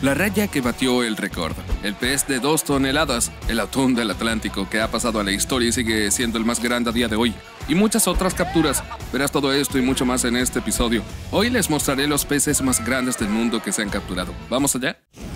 La raya que batió el récord, el pez de 2 toneladas, el atún del Atlántico que ha pasado a la historia y sigue siendo el más grande a día de hoy, y muchas otras capturas. Verás todo esto y mucho más en este episodio. Hoy les mostraré los peces más grandes del mundo que se han capturado. ¿Vamos allá?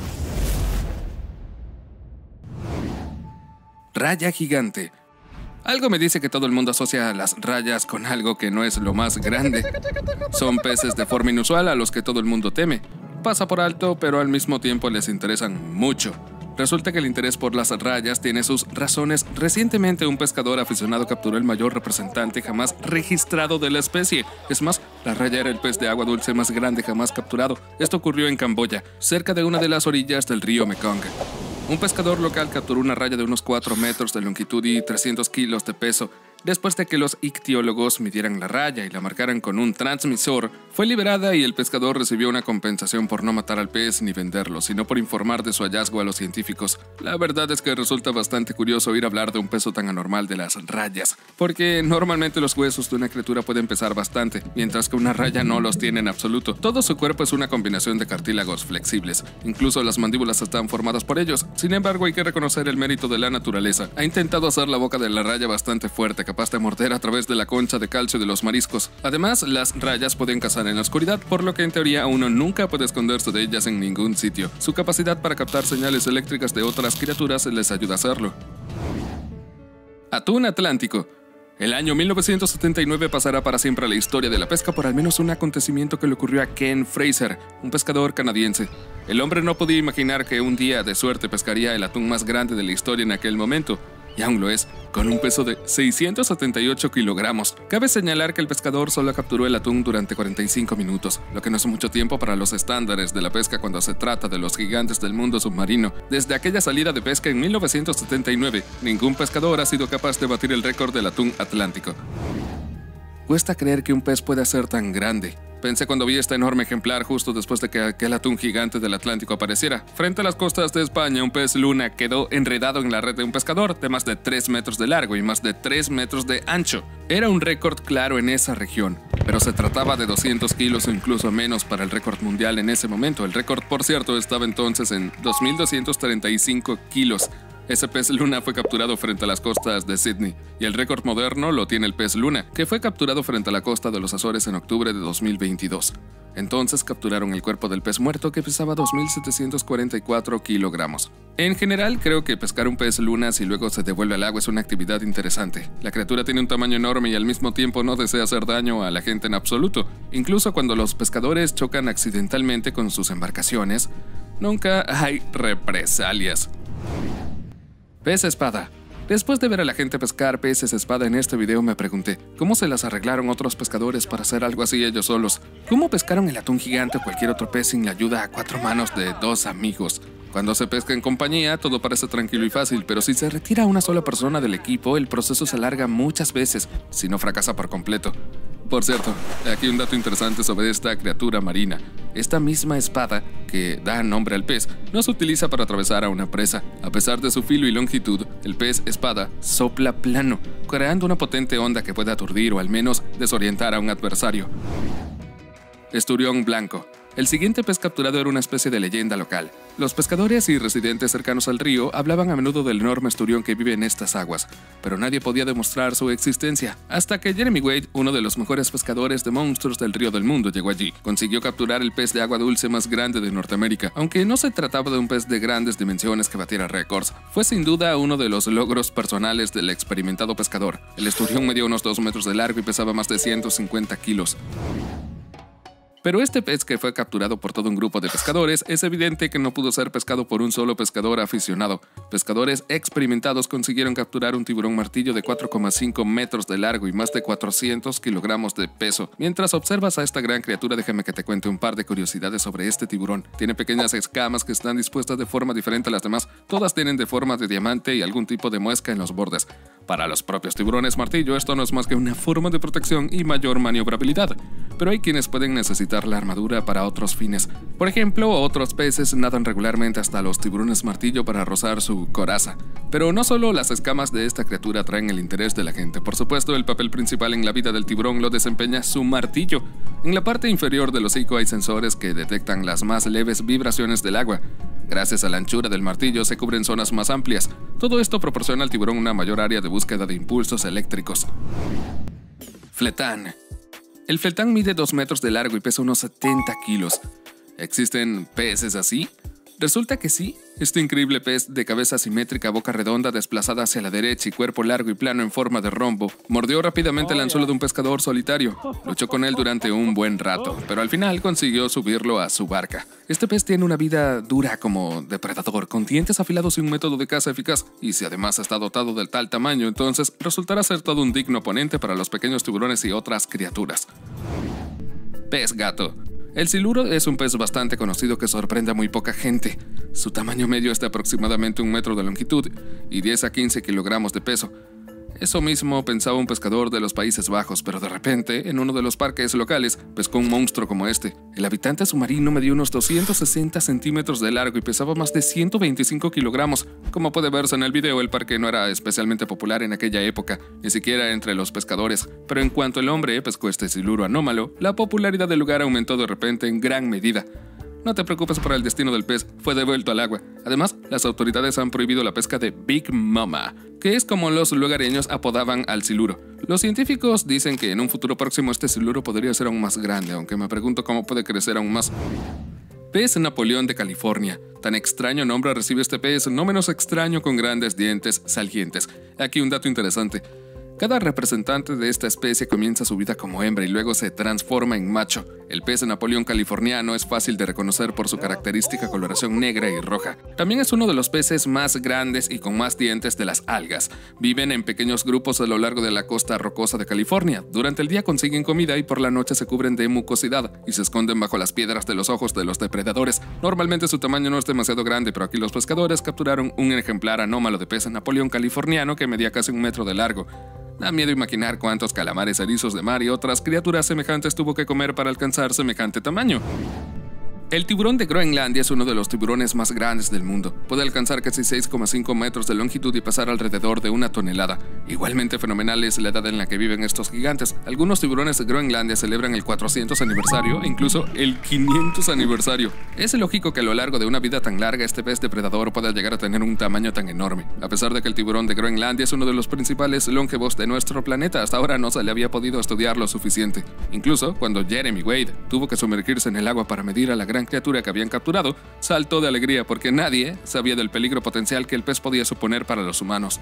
Raya gigante. Algo me dice que todo el mundo asocia a las rayas con algo que no es lo más grande. Son peces de forma inusual a los que todo el mundo teme. Pasa por alto, pero al mismo tiempo les interesan mucho. Resulta que el interés por las rayas tiene sus razones. Recientemente un pescador aficionado capturó el mayor representante jamás registrado de la especie. Es más, la raya era el pez de agua dulce más grande jamás capturado. Esto ocurrió en Camboya, cerca de una de las orillas del río Mekong. Un pescador local capturó una raya de unos 4 metros de longitud y 300 kilos de peso. Después de que los ictiólogos midieran la raya y la marcaran con un transmisor, fue liberada y el pescador recibió una compensación por no matar al pez ni venderlo, sino por informar de su hallazgo a los científicos. La verdad es que resulta bastante curioso oír hablar de un peso tan anormal de las rayas, porque normalmente los huesos de una criatura pueden pesar bastante, mientras que una raya no los tiene en absoluto. Todo su cuerpo es una combinación de cartílagos flexibles, incluso las mandíbulas están formadas por ellos. Sin embargo, hay que reconocer el mérito de la naturaleza. Ha intentado hacer la boca de la raya bastante fuerte, capaz de morder a través de la concha de calcio de los mariscos. Además, las rayas pueden cazar en la oscuridad, por lo que en teoría uno nunca puede esconderse de ellas en ningún sitio. Su capacidad para captar señales eléctricas de otras criaturas les ayuda a hacerlo. Atún atlántico. El año 1979 pasará para siempre a la historia de la pesca por al menos un acontecimiento que le ocurrió a Ken Fraser, un pescador canadiense. El hombre no podía imaginar que un día de suerte pescaría el atún más grande de la historia en aquel momento. Y aún lo es, con un peso de 678 kilogramos. Cabe señalar que el pescador solo capturó el atún durante 45 minutos, lo que no es mucho tiempo para los estándares de la pesca cuando se trata de los gigantes del mundo submarino. Desde aquella salida de pesca en 1979, ningún pescador ha sido capaz de batir el récord del atún atlántico. Cuesta creer que un pez pueda ser tan grande. Pensé cuando vi este enorme ejemplar justo después de que aquel atún gigante del Atlántico apareciera. Frente a las costas de España, un pez luna quedó enredado en la red de un pescador de más de 3 metros de largo y más de 3 metros de ancho. Era un récord claro en esa región, pero se trataba de 200 kilos o incluso menos para el récord mundial en ese momento. El récord, por cierto, estaba entonces en 2.235 kilos. Ese pez luna fue capturado frente a las costas de Sydney, y el récord moderno lo tiene el pez luna, que fue capturado frente a la costa de los Azores en octubre de 2022. Entonces capturaron el cuerpo del pez muerto que pesaba 2.744 kilogramos. En general, creo que pescar un pez luna si luego se devuelve al agua es una actividad interesante. La criatura tiene un tamaño enorme y al mismo tiempo no desea hacer daño a la gente en absoluto. Incluso cuando los pescadores chocan accidentalmente con sus embarcaciones, nunca hay represalias. Pez espada. Después de ver a la gente pescar peces espada en este video me pregunté, ¿cómo se las arreglaron otros pescadores para hacer algo así ellos solos? ¿Cómo pescaron el atún gigante o cualquier otro pez sin la ayuda a 4 manos de 2 amigos? Cuando se pesca en compañía, todo parece tranquilo y fácil, pero si se retira una sola persona del equipo, el proceso se alarga muchas veces, si no fracasa por completo. Por cierto, aquí un dato interesante sobre esta criatura marina. Esta misma espada, que da nombre al pez, no se utiliza para atravesar a una presa. A pesar de su filo y longitud, el pez espada sopla plano, creando una potente onda que puede aturdir o al menos desorientar a un adversario. Esturión blanco. El siguiente pez capturado era una especie de leyenda local. Los pescadores y residentes cercanos al río hablaban a menudo del enorme esturión que vive en estas aguas, pero nadie podía demostrar su existencia, hasta que Jeremy Wade, uno de los mejores pescadores de monstruos del río del mundo, llegó allí. Consiguió capturar el pez de agua dulce más grande de Norteamérica, aunque no se trataba de un pez de grandes dimensiones que batiera récords. Fue sin duda uno de los logros personales del experimentado pescador. El esturión medía unos 2 metros de largo y pesaba más de 150 kilos. Pero este pez que fue capturado por todo un grupo de pescadores es evidente que no pudo ser pescado por un solo pescador aficionado. Pescadores experimentados consiguieron capturar un tiburón martillo de 4,5 metros de largo y más de 400 kilogramos de peso. Mientras observas a esta gran criatura, déjame que te cuente un par de curiosidades sobre este tiburón. Tiene pequeñas escamas que están dispuestas de forma diferente a las demás. Todas tienen de forma de diamante y algún tipo de muesca en los bordes. Para los propios tiburones martillo, esto no es más que una forma de protección y mayor maniobrabilidad, pero hay quienes pueden necesitar la armadura para otros fines. Por ejemplo, otros peces nadan regularmente hasta los tiburones martillo para rozar su coraza. Pero no solo las escamas de esta criatura atraen el interés de la gente. Por supuesto, el papel principal en la vida del tiburón lo desempeña su martillo. En la parte inferior del hocico hay sensores que detectan las más leves vibraciones del agua. Gracias a la anchura del martillo se cubren zonas más amplias. Todo esto proporciona al tiburón una mayor área de búsqueda de impulsos eléctricos. Fletán. El fletán mide 2 metros de largo y pesa unos 70 kilos. ¿Existen peces así? Resulta que sí. Este increíble pez de cabeza simétrica, boca redonda, desplazada hacia la derecha y cuerpo largo y plano en forma de rombo, mordió rápidamente el anzuelo de un pescador solitario. Luchó con él durante un buen rato, pero al final consiguió subirlo a su barca. Este pez tiene una vida dura como depredador, con dientes afilados y un método de caza eficaz, y si además está dotado del tal tamaño, entonces resultará ser todo un digno oponente para los pequeños tiburones y otras criaturas. Pez gato. El siluro es un pez bastante conocido que sorprende a muy poca gente. Su tamaño medio es de aproximadamente 1 metro de longitud y 10 a 15 kilogramos de peso. Eso mismo pensaba un pescador de los Países Bajos, pero de repente, en uno de los parques locales, pescó un monstruo como este. El habitante submarino medía unos 260 centímetros de largo y pesaba más de 125 kilogramos. Como puede verse en el video, el parque no era especialmente popular en aquella época, ni siquiera entre los pescadores. Pero en cuanto el hombre pescó este siluro anómalo, la popularidad del lugar aumentó de repente en gran medida. No te preocupes por el destino del pez, fue devuelto al agua. Además, las autoridades han prohibido la pesca de Big Mama, que es como los lugareños apodaban al siluro. Los científicos dicen que en un futuro próximo este siluro podría ser aún más grande, aunque me pregunto cómo puede crecer aún más. Pez Napoleón de California. Tan extraño nombre recibe este pez, no menos extraño, con grandes dientes salientes. Aquí un dato interesante. Cada representante de esta especie comienza su vida como hembra y luego se transforma en macho. El pez Napoleón californiano es fácil de reconocer por su característica coloración negra y roja. También es uno de los peces más grandes y con más dientes de las algas. Viven en pequeños grupos a lo largo de la costa rocosa de California. Durante el día consiguen comida y por la noche se cubren de mucosidad y se esconden bajo las piedras de los ojos de los depredadores. Normalmente su tamaño no es demasiado grande, pero aquí los pescadores capturaron un ejemplar anómalo de pez Napoleón californiano que medía casi 1 metro de largo. Da miedo imaginar cuántos calamares, erizos de mar y otras criaturas semejantes tuvo que comer para alcanzar semejante tamaño. El tiburón de Groenlandia es uno de los tiburones más grandes del mundo. Puede alcanzar casi 6,5 metros de longitud y pesar alrededor de 1 tonelada. Igualmente fenomenal es la edad en la que viven estos gigantes. Algunos tiburones de Groenlandia celebran el 400 aniversario e incluso el 500 aniversario. Es lógico que a lo largo de una vida tan larga este pez depredador pueda llegar a tener un tamaño tan enorme. A pesar de que el tiburón de Groenlandia es uno de los principales longevos de nuestro planeta, hasta ahora no se le había podido estudiar lo suficiente. Incluso cuando Jeremy Wade tuvo que sumergirse en el agua para medir a la gran criatura que habían capturado, saltó de alegría porque nadie sabía del peligro potencial que el pez podía suponer para los humanos.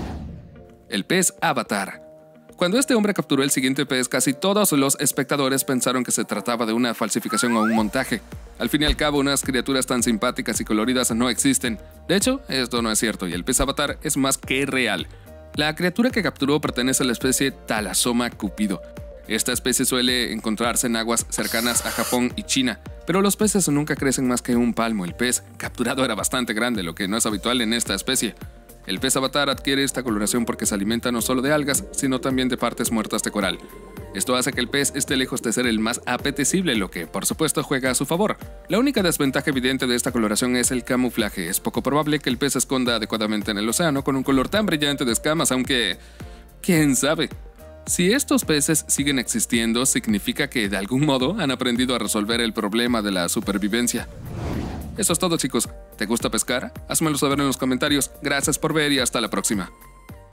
El pez Avatar. Cuando este hombre capturó el siguiente pez, casi todos los espectadores pensaron que se trataba de una falsificación o un montaje. Al fin y al cabo, unas criaturas tan simpáticas y coloridas no existen. De hecho, esto no es cierto y el pez Avatar es más que real. La criatura que capturó pertenece a la especie Thalassoma cupido. Esta especie suele encontrarse en aguas cercanas a Japón y China, pero los peces nunca crecen más que 1 palmo. El pez capturado era bastante grande, lo que no es habitual en esta especie. El pez avatar adquiere esta coloración porque se alimenta no solo de algas, sino también de partes muertas de coral. Esto hace que el pez esté lejos de ser el más apetecible, lo que, por supuesto, juega a su favor. La única desventaja evidente de esta coloración es el camuflaje. Es poco probable que el pez se esconda adecuadamente en el océano con un color tan brillante de escamas, aunque... ¿quién sabe? Si estos peces siguen existiendo, significa que de algún modo han aprendido a resolver el problema de la supervivencia. Eso es todo, chicos. ¿Te gusta pescar? Házmelo saber en los comentarios. Gracias por ver y hasta la próxima.